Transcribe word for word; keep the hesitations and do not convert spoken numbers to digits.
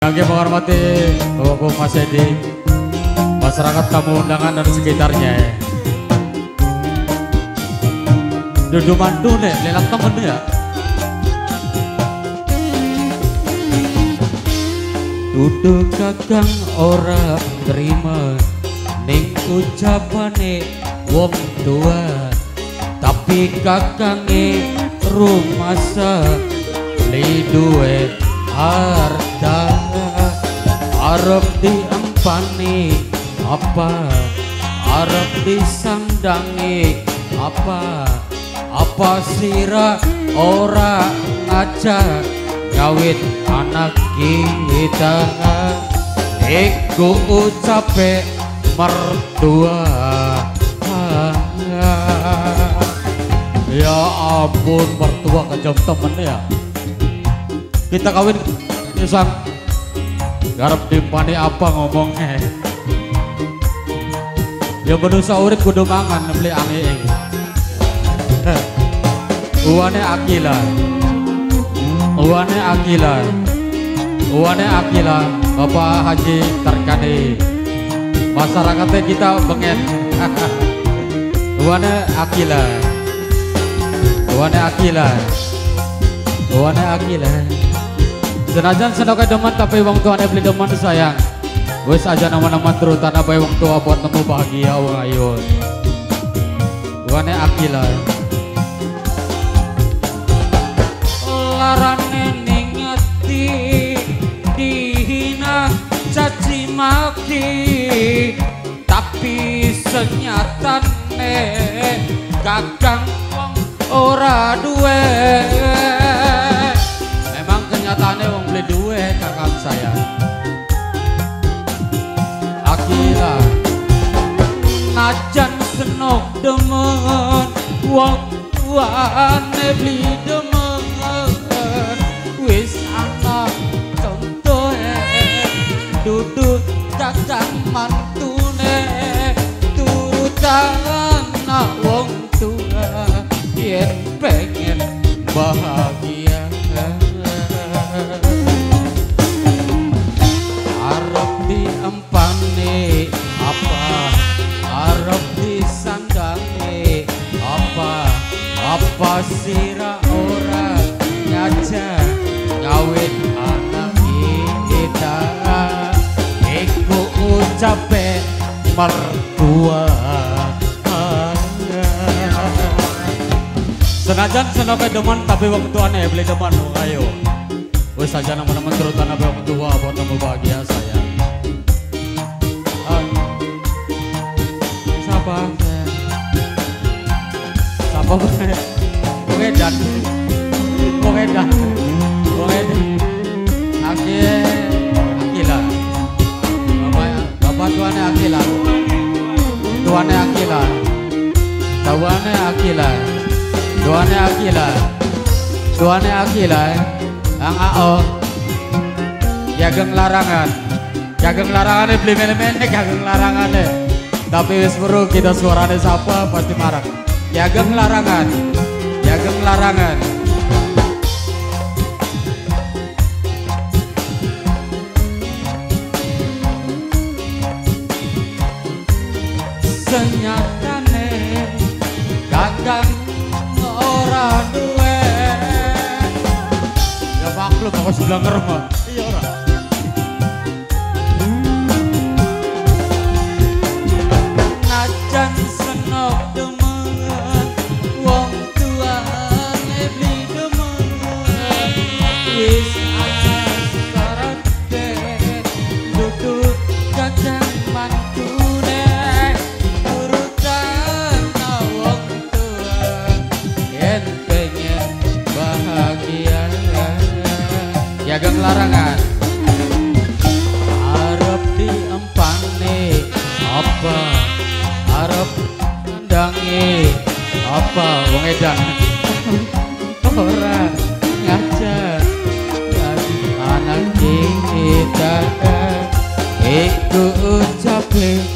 Kami menghormati Bapak Mas Edi, masyarakat tamu undangan dan sekitarnya. Duduk mantu nih, lelang temen ya. Duduk kakang ora terima ning ucapane wong tua, tapi kakange rumasa li duwe harta arep diempani apa, arep disandangi apa, apa sira ora ngajak ngawit anak kita. Iku ucape mertua. Ya ampun, mertua kejam temen ya. Kita kawin nyusang garap dimpani apa ngomongnya. Ya benusa urip kudu mangan beli angin. Uwane Akila, uwane Akila, uwane Akila, Bapak Haji Tarkani. Masyarakatnya kita bengen. Uwane Akila, uwane Akila, uwane Akila. Senajan senokai deman tapi wong tuane beli deman sayang. Wis aja nama-nama terutan apa wong tua buat nemu bahagia wong ayo. Uwane Akila. Larane ning ati dihina caci maki, tapi senyatane kakang wong ora duwe. Memang kenyataannya wong beli duwe kakang saya. Akila najan senok demen wong tuane beli demen. Wis ana contohe duduk kakang mantune turutan wong tua yen pengen bahagia. Arep diempani apa, arep disandangi apa, apa sira ora ngajak ngawit anak kita. Iku ucape mertua. Senajan senokai deman tapi wong tuane beli deman wong ayo. Wis saja nama-nama terutan apa wong tua buat nemu bahagia saya. Ah. Siapa? Siapa gue? Gue dan Gue dan Gue Akil Akila. Bapak Bapak tuane Akila. Tuane Akila. Tuane Akila. Tuane Akila. Tuane Akila. Ang ao. Jageng larangan. Jageng larangan beli mele-mele jageng larangan. Tapi wis perlu kita suarane siapa pasti marah. Jageng larangan. Jageng larangan. Senyatane kakang ora duwe. Ya maklum aku sebelah ngerma. Iya ora. Najan senok demen wong tuane beli demen. Wis asarate duduk kakang mantune turutan wong tua yen pengen bahagia. Jageng larangan arep diempani apa, arep ndangi apa wong edan ora ngajak anak kita. Iku ucape